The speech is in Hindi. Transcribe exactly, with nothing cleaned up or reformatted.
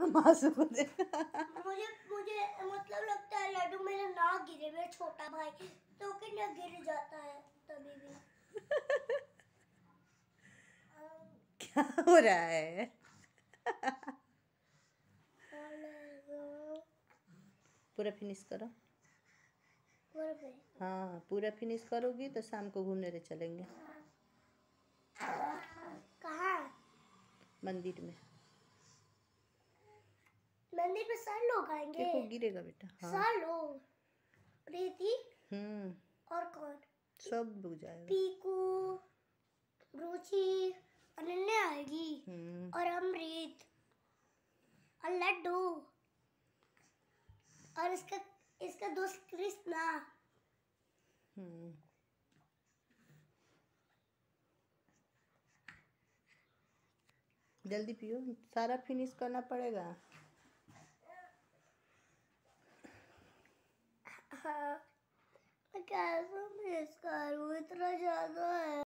मासू को दे। मुझे मुझे मतलब लगता है लड्डू मेरा ना गिरे, मेरा छोटा भाई तो कितना गिर जाता है तभी भी। क्या हो रहा है? पूरा फिनिश करो। हाँ पूरा फिनिश करोगी तो शाम को घूमने ले चलेंगे। कहाँ? मंदिर में। मंदिर में सारे लोग आएंगे। देखो गिरेगा बेटा। हाँ सारे लोग। प्रीति हम्म और कौन? सब लोग जाएगा। पीकू, रुचि, अनन्या आएगी हम्म और अमृत और लड्डू और इसका इसका दोस्त कृष्णा। हम्म जल्दी पियो, सारा फिनिश करना पड़ेगा। हाँ, मैं कैसे मिस करूँ, इतना ज्यादा है।